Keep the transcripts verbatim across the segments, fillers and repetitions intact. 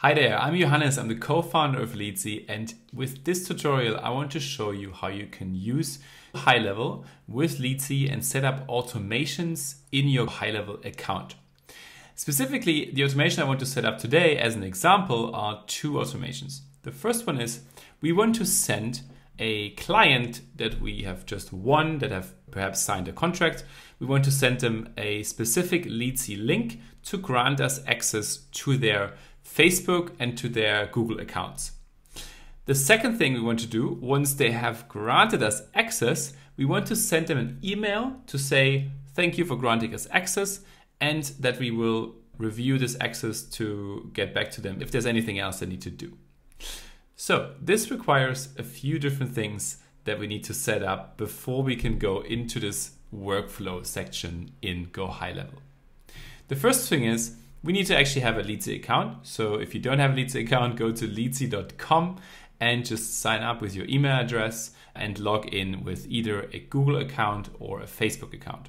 Hi there, I'm Johannes, I'm the co-founder of Leadsie, and with this tutorial I want to show you how you can use HighLevel with Leadsie and set up automations in your HighLevel account. Specifically, the automation I want to set up today as an example are two automations. The first one is we want to send a client that we have just won, that have perhaps signed a contract. We want to send them a specific Leadsie link to grant us access to their Facebook and to their Google accounts. The second thing we want to do, once they have granted us access, we want to send them an email to say thank you for granting us access and that we will review this access to get back to them if there's anything else they need to do. So this requires a few different things that we need to set up before we can go into this workflow section in Go HighLevel. The first thing is we need to actually have a Leadsie account. So if you don't have a Leadsie account, go to leadsie dot com and just sign up with your email address and log in with either a Google account or a Facebook account.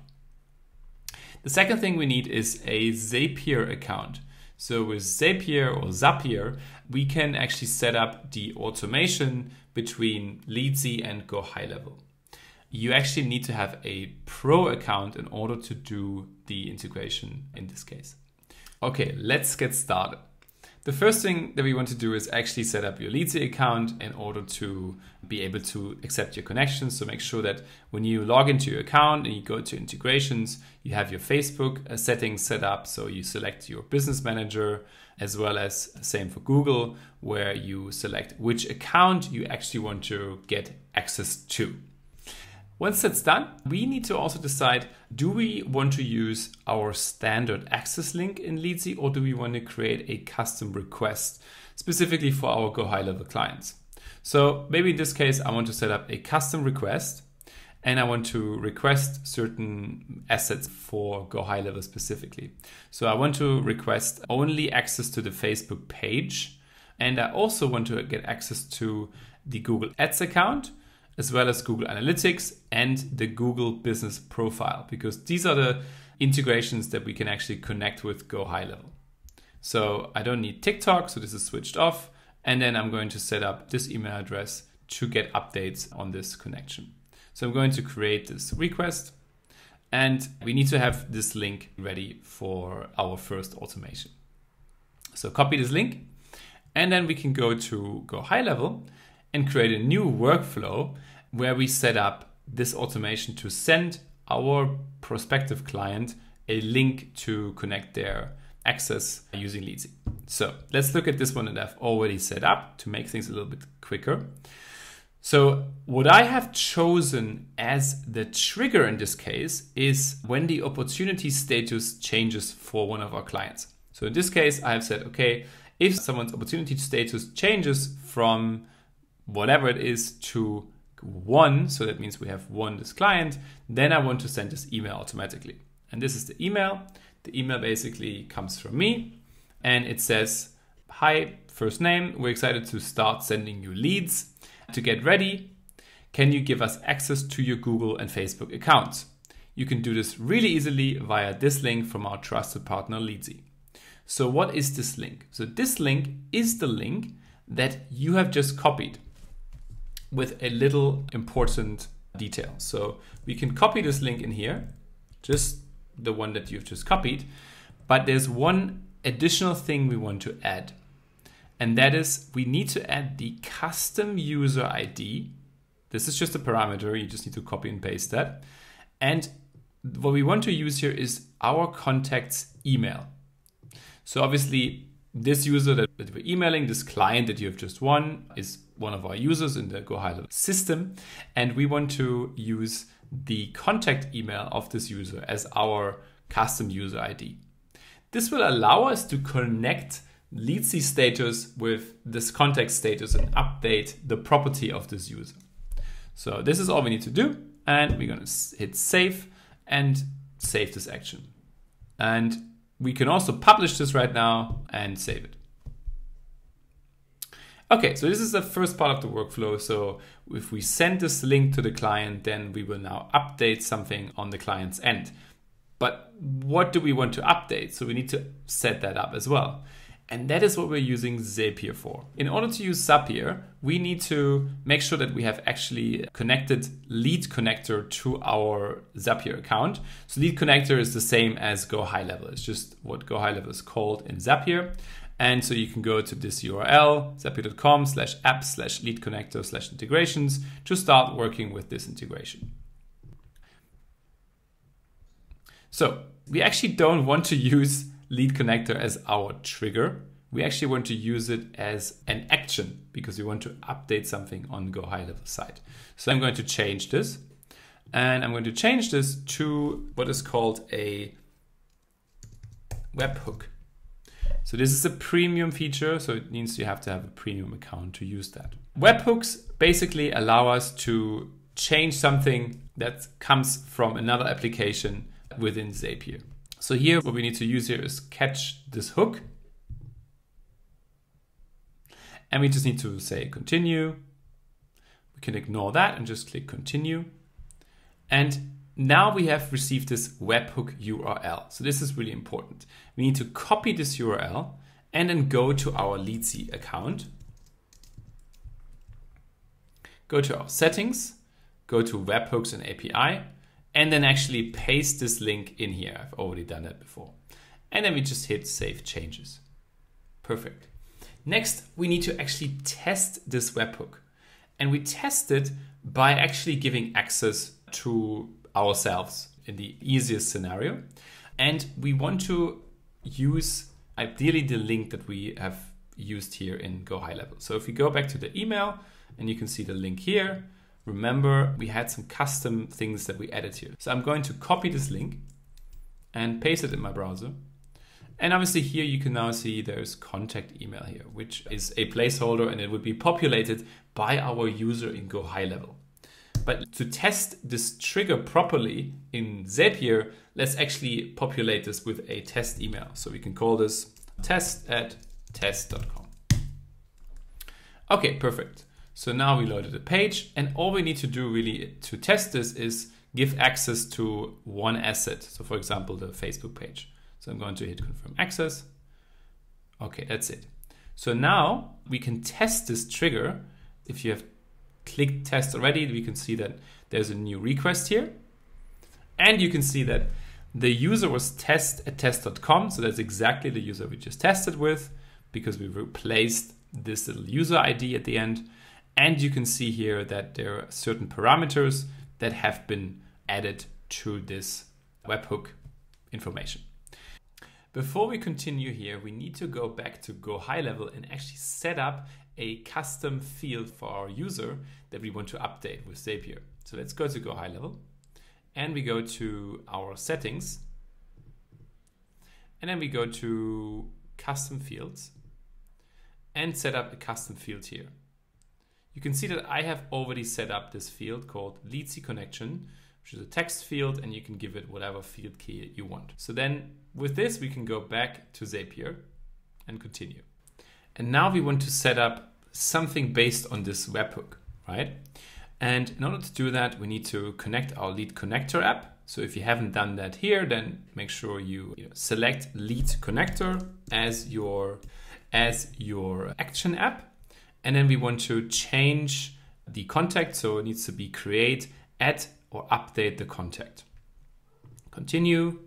The second thing we need is a Zapier account. So with Zapier or Zapier, we can actually set up the automation between Leadsie and Go HighLevel. You actually need to have a pro account in order to do the integration in this case. Okay, let's get started. The first thing that we want to do is actually set up your Leadsie account in order to be able to accept your connections. So make sure that when you log into your account and you go to integrations, you have your Facebook settings set up. So you select your business manager, as well as same for Google, where you select which account you actually want to get access to. Once that's done, we need to also decide, do we want to use our standard access link in Leadsie or do we want to create a custom request specifically for our Go HighLevel clients? So maybe in this case, I want to set up a custom request and I want to request certain assets for Go HighLevel specifically. So I want to request only access to the Facebook page, and I also want to get access to the Google Ads account, as well as Google Analytics and the Google Business Profile, because these are the integrations that we can actually connect with Go HighLevel. So I don't need TikTok, so this is switched off. And then I'm going to set up this email address to get updates on this connection. So I'm going to create this request and we need to have this link ready for our first automation. So copy this link and then we can go to Go HighLevel and create a new workflow where we set up this automation to send our prospective client a link to connect their access using Leadsie. So let's look at this one that I've already set up to make things a little bit quicker. So what I have chosen as the trigger in this case is when the opportunity status changes for one of our clients. So in this case, I have said, okay, if someone's opportunity status changes from whatever it is to one, so that means we have won this client, then I want to send this email automatically. And this is the email. The email basically comes from me and it says, hi, first name, we're excited to start sending you leads. To get ready, can you give us access to your Google and Facebook accounts? You can do this really easily via this link from our trusted partner Leadsie. So what is this link? So this link is the link that you have just copied with a little important detail. So we can copy this link in here, just the one that you've just copied, but there's one additional thing we want to add. And that is we need to add the custom user I D. This is just a parameter, you just need to copy and paste that. And what we want to use here is our contact's email. So obviously this user that, that we're emailing, this client that you have just won, is one of our users in the Go HighLevel system. And we want to use the contact email of this user as our custom user I D. This will allow us to connect Leadsie status with this contact status and update the property of this user. So this is all we need to do. And we're going to hit save and save this action. And we can also publish this right now and save it. Okay, so this is the first part of the workflow. So if we send this link to the client, then we will now update something on the client's end. But what do we want to update? So we need to set that up as well. And that is what we're using Zapier for. In order to use Zapier, we need to make sure that we have actually connected Lead Connector to our Zapier account. So Lead Connector is the same as Go HighLevel. It's just what Go HighLevel is called in Zapier. And so you can go to this U R L, zapier.com slash app slash lead connector slash integrations to start working with this integration. So we actually don't want to use Lead Connector as our trigger. We actually want to use it as an action because we want to update something on Go HighLevel side. So I'm going to change this, and I'm going to change this to what is called a webhook. So this is a premium feature, so it means you have to have a premium account to use that. Webhooks basically allow us to change something that comes from another application within Zapier. So here, what we need to use here is catch this hook. And we just need to say continue. We can ignore that and just click continue. And now we have received this webhook U R L. So this is really important. We need to copy this U R L and then go to our Leadsie account. Go to our settings, go to webhooks and A P I, and then actually paste this link in here. I've already done that before. And then we just hit save changes. Perfect. Next, we need to actually test this webhook. And we test it by actually giving access to ourselves in the easiest scenario. And we want to use ideally the link that we have used here in Go HighLevel. So if we go back to the email and you can see the link here, remember we had some custom things that we added here. So I'm going to copy this link and paste it in my browser. And obviously here you can now see there's contact email here, which is a placeholder and it would be populated by our user in Go HighLevel. But to test this trigger properly in Zapier, let's actually populate this with a test email. So we can call this test at test dot com. Okay, perfect. So now we loaded the page, and all we need to do really to test this is give access to one asset. So for example, the Facebook page. So I'm going to hit confirm access. Okay, that's it. So now we can test this trigger. If you have clicked test already, we can see that there's a new request here. And you can see that the user was test at test dot com. So that's exactly the user we just tested with because we replaced this little user I D at the end. And you can see here that there are certain parameters that have been added to this webhook information. Before we continue here, we need to go back to Go HighLevel and actually set up a custom field for our user that we want to update with Zapier. So let's go to Go HighLevel and we go to our settings and then we go to custom fields and set up a custom field here. You can see that I have already set up this field called Leadsie connection, which is a text field, and you can give it whatever field key you want. So then with this, we can go back to Zapier and continue. And now we want to set up something based on this webhook, right? And in order to do that, we need to connect our Lead Connector app. So if you haven't done that here, then make sure you, you know, select Lead Connector as your, as your action app. And then we want to change the contact. So it needs to be create, add, or update the contact. Continue.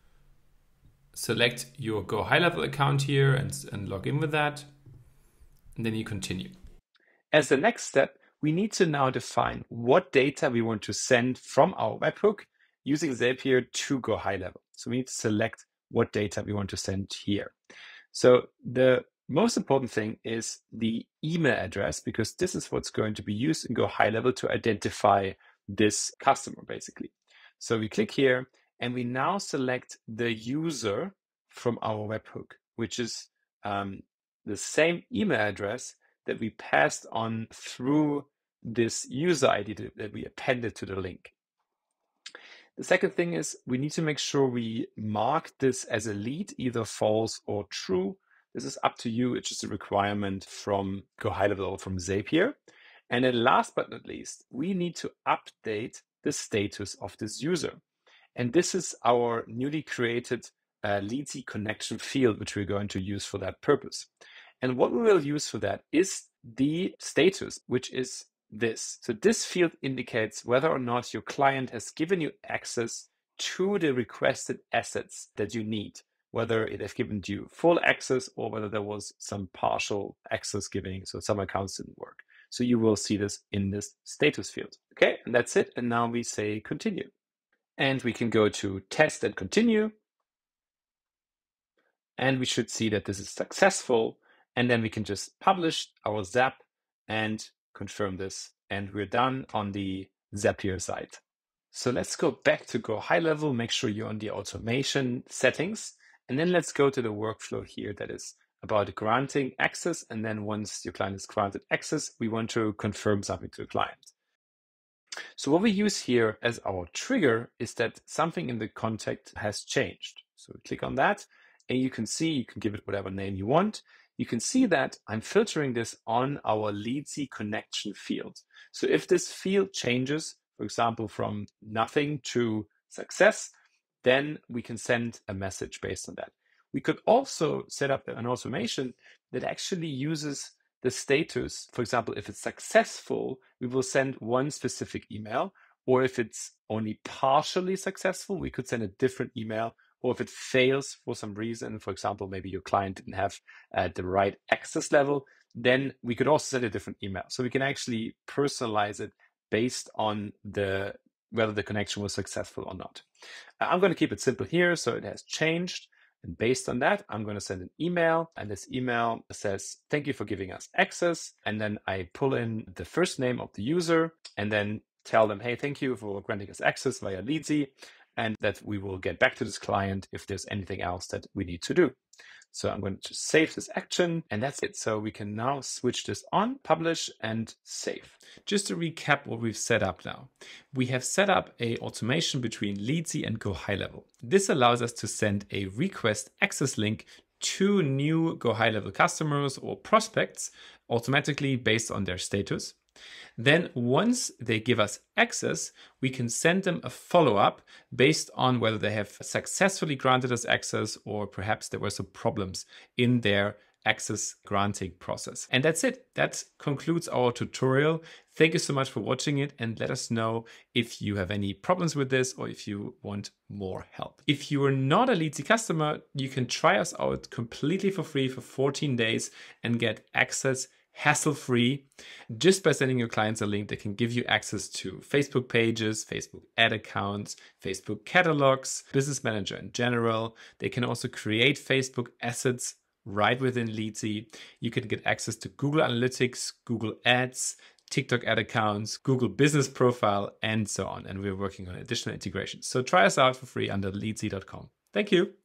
Select your Go HighLevel account here and, and log in with that. And then you continue. As the next step, we need to now define what data we want to send from our webhook using Zapier to Go HighLevel. So we need to select what data we want to send here. So the most important thing is the email address, because this is what's going to be used in Go HighLevel to identify this customer, basically. So we click here and we now select the user from our webhook, which is um, the same email address that we passed on through this user I D that we appended to the link. The second thing is we need to make sure we mark this as a lead, either false or true. This is up to you. It's just a requirement from Go HighLevel or from Zapier. And then last but not least, we need to update the status of this user. And this is our newly created a Leadsie connection field, which we're going to use for that purpose. And what we will use for that is the status, which is this. So this field indicates whether or not your client has given you access to the requested assets that you need, whether it has given you full access or whether there was some partial access giving, so some accounts didn't work. So you will see this in this status field. Okay, and that's it. And now we say continue. And we can go to test and continue. And we should see that this is successful. And then we can just publish our Zap and confirm this. And we're done on the Zapier side. So let's go back to Go High Level, make sure you're on the automation settings. And then let's go to the workflow here that is about granting access. And then once your client is granted access, we want to confirm something to the client. So what we use here as our trigger is that something in the contact has changed. So we click on that and you can see, you can give it whatever name you want. You can see that I'm filtering this on our Leadsie connection field. So if this field changes, for example, from nothing to success, then we can send a message based on that. We could also set up an automation that actually uses the status. For example, if it's successful, we will send one specific email, or if it's only partially successful, we could send a different email. Or if it fails for some reason, for example, maybe your client didn't have uh, the right access level, then we could also send a different email. So we can actually personalize it based on the whether the connection was successful or not. Uh, I'm going to keep it simple here, so it has changed. And based on that, I'm going to send an email, and this email says, thank you for giving us access. And then I pull in the first name of the user and then tell them, hey, thank you for granting us access via Leadsie, and that we will get back to this client if there's anything else that we need to do. So I'm going to save this action, and that's it. So we can now switch this on, publish, and save. Just to recap what we've set up now. We have set up a automation between Leadsie and Go High Level. This allows us to send a request access link to new Go High Level customers or prospects automatically based on their status. Then once they give us access, we can send them a follow-up based on whether they have successfully granted us access or perhaps there were some problems in their access granting process. And that's it. That concludes our tutorial. Thank you so much for watching it, and let us know if you have any problems with this or if you want more help. If you are not a Leadsie customer, you can try us out completely for free for fourteen days and get access hassle-free just by sending your clients a link that can give you access to Facebook pages, Facebook ad accounts, Facebook catalogs, Business Manager in general. They can also create Facebook assets right within Leadsie. You can get access to Google Analytics, Google Ads, TikTok ad accounts, Google Business Profile, and so on. And we're working on additional integrations. So try us out for free under leadsie dot com. Thank you.